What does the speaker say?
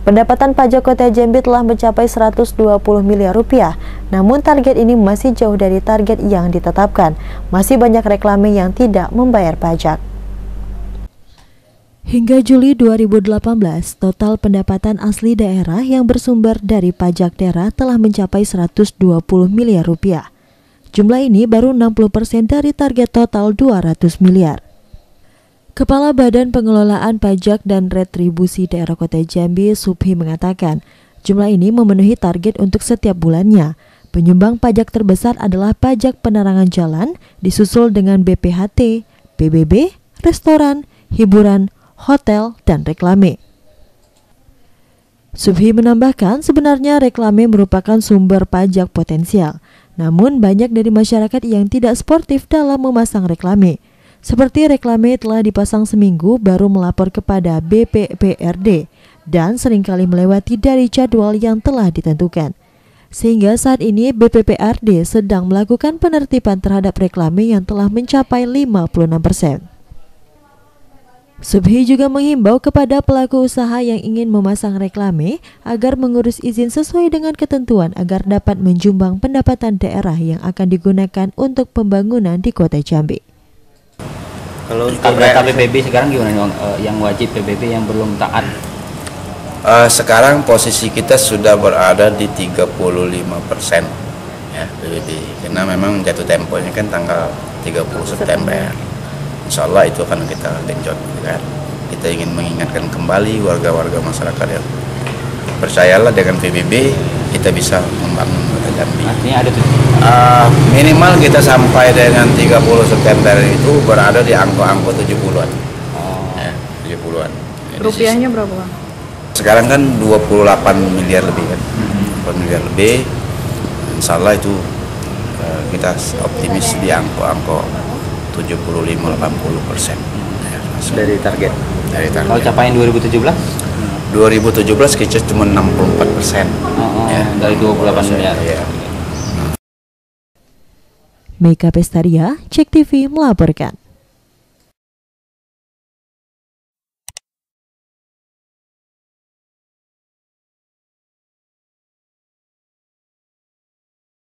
Pendapatan pajak Kota Jambi telah mencapai 120 miliar rupiah, namun target ini masih jauh dari target yang ditetapkan. Masih banyak reklame yang tidak membayar pajak. Hingga Juli 2018, total pendapatan asli daerah yang bersumber dari pajak daerah telah mencapai 120 miliar rupiah. Jumlah ini baru 60% dari target total 200 miliar. Kepala Badan Pengelolaan Pajak dan Retribusi Daerah Kota Jambi, Subhi, mengatakan jumlah ini memenuhi target untuk setiap bulannya. Penyumbang pajak terbesar adalah pajak penerangan jalan, disusul dengan BPHT, PBB, restoran, hiburan, hotel, dan reklame. Subhi menambahkan sebenarnya reklame merupakan sumber pajak potensial, namun banyak dari masyarakat yang tidak sportif dalam memasang reklame. Seperti reklame telah dipasang seminggu baru melapor kepada BPPRD dan seringkali melewati dari jadwal yang telah ditentukan. Sehingga saat ini BPPRD sedang melakukan penertiban terhadap reklame yang telah mencapai 56%. Subhi juga menghimbau kepada pelaku usaha yang ingin memasang reklame agar mengurus izin sesuai dengan ketentuan agar dapat menjumbang pendapatan daerah yang akan digunakan untuk pembangunan di Kota Jambi. Kalau data PBB sekarang gimana, yang wajib PBB yang belum taat? Sekarang posisi kita sudah berada di 35% ya PBB, karena memang jatuh temponya kan tanggal 30 September. Insya Allah itu akan kita genjot kan. Kita ingin mengingatkan kembali warga-warga masyarakat yang percayalah dengan PBB kita bisa membangun Kota Jambi. Artinya ada minimal kita sampai dengan 30 September itu berada di angka 70-an. Ya, 70-an. Rupiahnya berapa, Bang? Sekarang kan 28 miliar lebih kan. 28 miliar lebih. Insya Allah itu kita optimis di angka 75-80%. Ya, dari target. Dari target. Kalau capaian 2017? 2017 kita cuma 64%. Ya, dari 28 miliar. Ya. Mega Pestaria, Cek TV melaporkan.